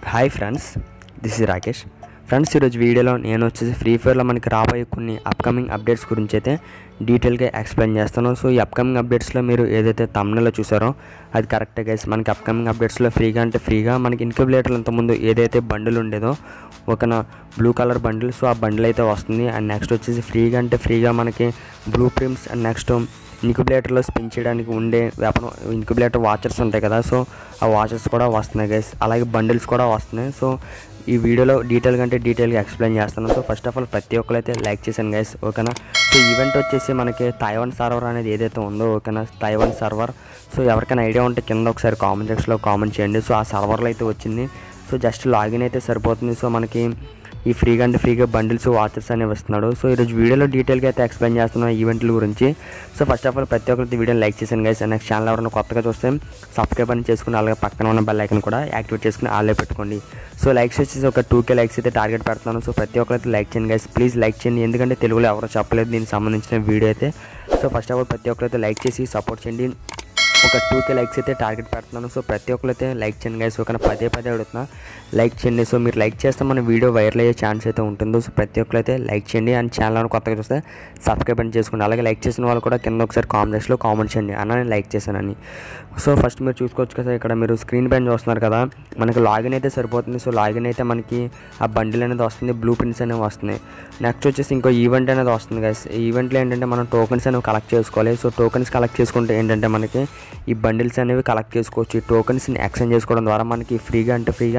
Hi friends, this is Rakesh. Friends, ఈరోజు వీడియోలో నేను వచ్చేసి ఫ్రీ ఫైర్లో మనకి రాబోయే కొన్ని అప్కమింగ్ అప్డేట్స్ గురించి అయితే డీటెయిల్గా ఎక్స్ప్లెయిన్ చేస్తాను. సో ఈ అప్కమింగ్ అప్డేట్స్లో మీరు ఏదైతే థంబ్నెయిల్లో చూసారో అది కరెక్టే గైస్. మనకి అప్కమింగ్ అప్డేట్స్లో ఫ్రీగా మనకి ఇన్క్యుబులేటర్ ఇంతకుముందు ఏదైతే బండిల్ ఉండేదో ఒక బ్లూ కలర్ బండిల్, సో ఆ బండిల్ అయితే వస్తుంది. అండ్ నెక్స్ట్ వచ్చేసి ఫ్రీగా మనకి బ్లూ ప్రింట్స్ అండ్ నెక్స్ట్ ఇన్క్యుబులేటర్లో స్పిన్ చేయడానికి ఉండే వెపన్ ఇన్క్యుబులేటర్ వాచర్స్ ఉంటాయి కదా, సో ఆ వాచర్స్ కూడా వస్తున్నాయి గైస్. అలాగే బండిల్స్ కూడా వస్తున్నాయి. సో ఈ వీడియోలో డీటెయిల్గా ఎక్స్ప్లెయిన్ చేస్తాను. సో ఫస్ట్ ఆఫ్ ఆల్ ప్రతి ఒక్కరు అయితే లైక్ చేశాను గైస్, ఓకేనా. సో ఈవెంట్ వచ్చేసి మనకి తైవాన్ సర్వర్ అనేది ఏదైతే ఉందో, ఓకేనా, తైవాన్ సర్వర్. సో ఎవరికైనా ఐడియా ఉంటే కింద ఒకసారి కామెంట్ సెక్షన్లో కామెంట్ చేయండి. సో ఆ సర్వర్లో అయితే వచ్చింది. సో జస్ట్ లాగిన్ అయితే సరిపోతుంది. సో మనకి ఈ ఫ్రీగా బండిల్స్ వాచర్స్ అనేవి ఇస్తున్నాడు. సో ఈరోజు వీడియోలో డీటెయిల్గా అయితే ఎక్స్ప్లెయిన్ చేస్తున్నాను ఈవెంట్ల గురించి. సో ఫస్ట్ ఆఫ్ ఆల్ ప్రతి ఒక్కరికి వీడియోని లైక్ చేశాను గైస్. నెక్స్ట్ ఛానల్ ఎవరైనా కొత్తగా చూస్తే సబ్స్క్రైబ్ అని చేసుకుని అలాగే పక్కన ఉన్న బెల్ ఐకాన్ కూడా యాక్టివేట్ చేసుకుని ఆన్లో పెట్టుకోండి. సో లైక్స్ వచ్చేసి ఒక 2K లైక్స్ అయితే టార్గెట్ పెడుతున్నాను. సో ప్రతి ఒక్కరైతే లైక్ చేయండి గైస్, ప్లీజ్ లైక్ చేయండి. ఎందుకంటే తెలుగులో ఎవరో చెప్పలేదు దీనికి సంబంధించిన వీడియో అయితే. సో ఫస్ట్ ఆఫ్ ఆల్ ప్రతి ఒక్కరైతే లైక్ చేసి సపోర్ట్ చేయండి. ఒక 2K లైక్స్ అయితే టార్గెట్ పెడుతున్నాను. సో ప్రతి ఒక్కరైతే లైక్ చేయండి గైస్, ఓకేనా. పదే అడుగుతున్నా, లైక్ చేయండి. సో మీరు లైక్ చేస్తే మన వీడియో వైరల్ అయ్యే ఛాన్స్ అయితే ఉంటుందో. సో ప్రతి ఒక్కరైతే లైక్ చేయండి. అండ్ ఛానల్ కొత్తగా చూస్తే సబ్స్క్రైబ్ అని చేసుకోండి. అలాగే లైక్ చేసిన వాళ్ళు కూడా కింద ఒకసారి కామెంట్స్లో కామెంట్ చేయండి అన్న నేను లైక్ చేశానని. సో ఫస్ట్ మీరు చూసుకోవచ్చు కదా, ఇక్కడ మీరు స్క్రీన్ పైన చూస్తున్నారు కదా, మనకి లాగిన్ అయితే సరిపోతుంది. సో లాగిన్ అయితే మనకి ఆ బండిల్ అనేది వస్తుంది, బ్లూ ప్రింట్స్ అనేవి వస్తున్నాయి. నెక్స్ట్ వచ్చేసి ఇంకో ఈవెంట్ అనేది వస్తుంది గైస్. ఈ ఈవెంట్లో ఏంటంటే మనం టోకెన్స్ అనేవి కలెక్ట్ చేసుకోవాలి. సో టోకెన్స్ కలెక్ట్ చేసుకుంటే ఏంటంటే మనకి ఈ బండిల్స్ అనేవి కలెక్ట్ చేసుకోవచ్చు. ఈ టోకెన్స్ని ఎక్స్చేంజ్ చేసుకోవడం ద్వారా మనకి ఫ్రీగా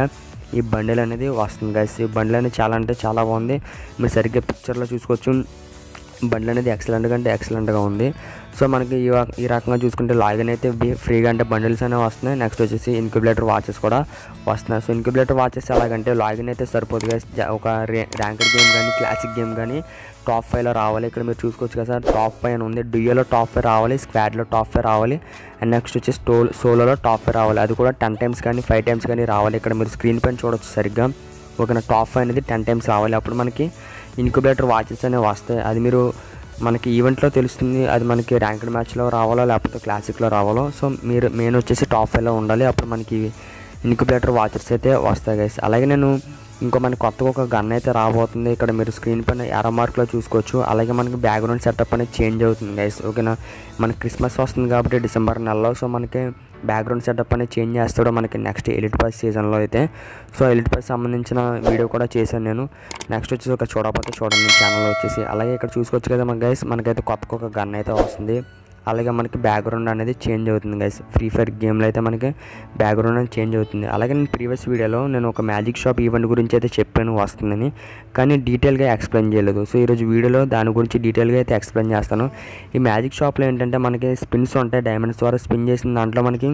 ఈ బండిల్ అనేది వస్తుంది గైస్. ఈ బండిల్ అనేది చాలా బాగుంది. మీరు సరిగ్గా పిక్చర్లో చూసుకోవచ్చు. బండిల్ అనేది ఎక్సలెంట్గా ఉంది. సో మనకి ఈ రకంగా చూసుకుంటే లాగిన్ అయితే ఫ్రీగా బండిల్స్ అనేవి వస్తున్నాయి. నెక్స్ట్ వచ్చేసి ఇన్క్యుబులేటర్ వాచెస్ కూడా వస్తున్నాయి. సో ఇన్క్యుబులేటర్ వాచెస్ ఎలాగంటే లాగిన్ అయితే సరిపోదు గైస్. ఒక ర్యాంక్డ్ గేమ్ కానీ క్లాసిక్ గేమ్ కానీ టాప్ 5లో రావాలి. ఇక్కడ మీరు చూసుకోవచ్చు కదా సార్, టాప్ 5 అని ఉంది. డ్యూయోలో టాప్ 5 రావాలి, స్క్వాడ్లో టాప్ 5 రావాలి, అండ్ నెక్స్ట్ వచ్చేసి సోలోలో టాప్ 5 రావాలి. అది కూడా 10 టైమ్స్ కానీ 5 టైమ్స్ కానీ రావాలి. ఇక్కడ మీరు స్క్రీన్ పైన చూడవచ్చు సరిగ్గా, ఒక టాప్ 5 అనేది 10 టైమ్స్ రావాలి. అప్పుడు మనకి ఇన్క్యుబులేటర్ వాచెస్ అనేవి వస్తాయి. అది మీరు మనకి ఈవెంట్లో తెలుస్తుంది, అది మనకి ర్యాంక్డ్ మ్యాచ్లో రావాలో లేకపోతే క్లాసిక్లో రావాలో. సో మీరు మెయిన్ వచ్చేసి టాప్ 5లో ఉండాలి, అప్పుడు మనకి ఇన్క్యుబులేటర్ వాచెస్ అయితే వస్తాయి గైస్. అలాగే నేను ఇంకో మనకి కొత్తగా ఒక గన్ అయితే రాబోతుంది. ఇక్కడ మీరు స్క్రీన్ పైన ఎర్ర మార్క్లో చూసుకోవచ్చు. అలాగే మనకి బ్యాక్గ్రౌండ్ సెటప్ అనేది చేంజ్ అవుతుంది గైస్, ఓకేనా. మనకి క్రిస్మస్ వస్తుంది కాబట్టి డిసెంబర్ నెలలో. సో మనకి బ్యాక్గ్రౌండ్ సెటప్ అనేది చేంజ్ చేస్తాడు మనకి నెక్స్ట్ ఎలిట్ పాస్ సీజన్లో అయితే. సో ఎలిట్ పాస్ సంబంధించిన వీడియో కూడా చేశాను నేను. నెక్స్ట్ వచ్చేసి ఒక చూడకపోతే చూడండి ఛానల్లో వచ్చేసి. అలాగే ఇక్కడ చూసుకోవచ్చు కదా మన గైస్, మనకైతే కొత్తగా ఒక గన్ అయితే వస్తుంది. అలాగే మనకి బ్యాక్గ్రౌండ్ అనేది చేంజ్ అవుతుంది గైస్. ఫ్రీ ఫైర్ గేమ్లో అయితే మనకి బ్యాక్గ్రౌండ్ అనేది చేంజ్ అవుతుంది. అలాగే నేను ప్రీవియస్ వీడియోలో నేను ఒక మ్యాజిక్ షాప్ ఈవెంట్ గురించి అయితే చెప్పాను వస్తుందని, కానీ డీటెయిల్గా ఎక్స్ప్లెయిన్ చేయలేదు. సో ఈరోజు వీడియోలో దాని గురించి డీటెయిల్గా అయితే ఎక్స్ప్లెయిన్ చేస్తాను. ఈ మ్యాజిక్ షాప్లో ఏంటంటే మనకి స్పిన్స్ ఉంటాయి, డైమండ్స్ ద్వారా స్పిన్ చేసిన దాంట్లో మనకి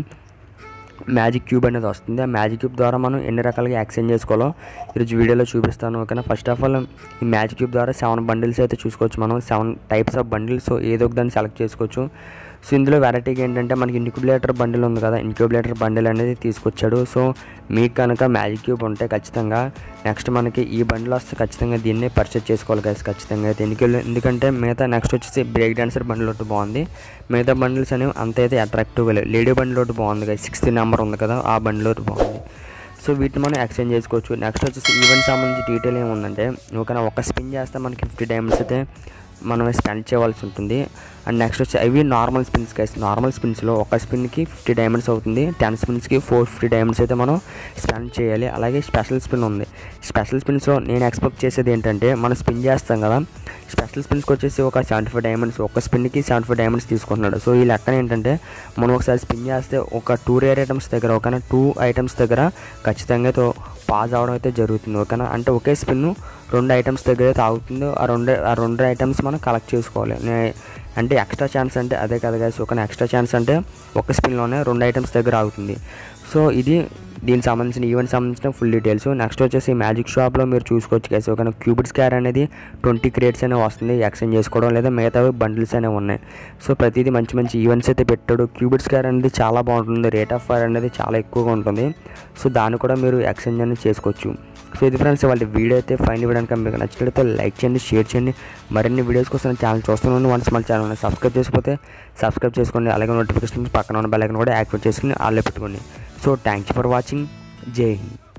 మ్యాజిక్ క్యూబ్ అనేది వస్తుంది. ఆ మ్యాజిక్ క్యూబ్ ద్వారా మనం ఎన్ని రకాలుగా ఎక్స్చేంజ్ చేసుకోవాలో ఈరోజు వీడియోలో చూపిస్తాను, ఓకేనా. ఫస్ట్ ఆఫ్ ఆల్ ఈ మ్యాజిక్ క్యూబ్ ద్వారా 7 బండిల్స్ అయితే చూసుకోవచ్చు మనం, 7 టైప్స్ ఆఫ్ బండిల్స్. సో ఏదో ఒక దాన్ని సెలెక్ట్ చేసుకోవచ్చు. సో ఇందులో వెరైటీగా ఏంటంటే మనకి ఇన్క్యుబులేటర్ బండిల్ ఉంది కదా, ఇన్క్యుబులేటర్ బండిల్ అనేది తీసుకొచ్చాడు. సో మీకు కనుక మ్యాజిక్ క్యూబ్ ఉంటే ఖచ్చితంగా నెక్స్ట్ మనకి ఈ బండిల్ వస్తే ఖచ్చితంగా దీన్ని పర్చేజ్ చేసుకోవాలి గైస్, ఖచ్చితంగా అయితే. ఎందుకంటే మిగతా నెక్స్ట్ వచ్చేసి బ్రేక్ డాన్సర్ బండిల్ ఒకటి బాగుంది. మిగతా బండిల్స్ అనేవి అంత అయితే అట్రాక్టివ్గా లేవు. లేడీ బండిల్ ఒకటి బాగుంది గైస్, 6th నెంబర్ ఉంది కదా, ఆ బండిల్ ఒకటి బాగుంది. సో వీటిని మనం ఎక్స్చేంజ్ చేసుకోవచ్చు. నెక్స్ట్ వచ్చేసి ఈవెంట్ సంబంధించి డీటెయిల్ ఏముందంటే, ఓకేనా, ఒక స్పిన్ చేస్తే మనకి 50 డైమండ్స్ అయితే మనం స్పెండ్ చేయవలసి ఉంటుంది. అండ్ నెక్స్ట్ వచ్చి అవి నార్మల్ స్పిన్స్ గైస్. నార్మల్ స్పిన్స్లో ఒక స్పిన్కి 50 డైమండ్స్ అవుతుంది. 10 స్పిన్స్కి 450 డైమండ్స్ అయితే మనం స్పెండ్ చేయాలి. అలాగే స్పెషల్ స్పిన్ ఉంది. స్పెషల్ స్పిన్స్లో నేను ఎక్స్పెక్ట్ చేసేది ఏంటంటే, మనం స్పిన్ చేస్తాం కదా, స్పెషల్ స్పిన్స్కి వచ్చేసి ఒక 75 డైమండ్స్, ఒక స్పిన్కి 75 డైమండ్స్ తీసుకుంటున్నాడు. సో ఈ లెక్కన ఏంటంటే మనం ఒకసారి స్పిన్ చేస్తే ఒక 2 రేర్ ఐటమ్స్ దగ్గర, ఒక 2 ఐటమ్స్ దగ్గర ఖచ్చితంగా పాజ్ అవడం అయితే జరుగుతుంది, ఓకేనా. అంటే ఒకే స్పిన్ 2 ఐటమ్స్ దగ్గర అయితే ఆగుతుందో ఆ రెండు ఐటమ్స్ మనం కలెక్ట్ చేసుకోవాలి. అంటే ఎక్స్ట్రా ఛాన్స్ అంటే అదే కదా గైస్, ఒక ఎక్స్ట్రా ఛాన్స్ అంటే ఒక స్పిన్లోనే 2 ఐటమ్స్ దగ్గర ఆగుతుంది. సో ఇది దీనికి సంబంధించిన ఈవెంట్ సంబంధించిన ఫుల్ డీటెయిల్స్. నెక్స్ట్ వచ్చేసి మ్యాజిక్ షాప్లో మీరు చూసుకోవచ్చు గైస్, ఒక క్యూబిడ్ స్కార్ అనేది 20 క్రేట్స్ అనేవి వస్తుంది ఎక్స్చేంజ్ చేసుకోవడం, లేదా మిగతా బండిల్స్ అనేవి ఉన్నాయి. సో ప్రతిదీ మంచి ఈవెంట్స్ అయితే పెట్టాడు. క్యూబిడ్ స్కార్ అనేది చాలా బాగుంటుంది, రేట్ ఆఫ్ ఫైర్ అనేది చాలా ఎక్కువగా ఉంటుంది. సో దాన్ని కూడా మీరు ఎక్స్చేంజ్ అనేది చేసుకోవచ్చు. సో ఇది ఫ్రెండ్స్ వాళ్ళ వీడియో అయితే. ఫైనల్ వీడియో కనుక మీకు నచ్చినట్లయితే లైక్ చేయండి, షేర్ చేయండి. మరిన్ని వీడియోస్ కోసం ఛానల్ చూస్తున్నాను. వన్స్ మన ఛానల్ని సబ్స్క్రైబ్ చేసుకోతే సబ్స్క్రైబ్ చేసుకోండి. అలాగే నోటిఫికేషన్ పక్కన ఉన్న బెల్ ఐకాన్ కూడా యాక్టివేట్ చేసుకుని ఆల్లో పెట్టుకోండి. So thank you for watching. జై హింద్.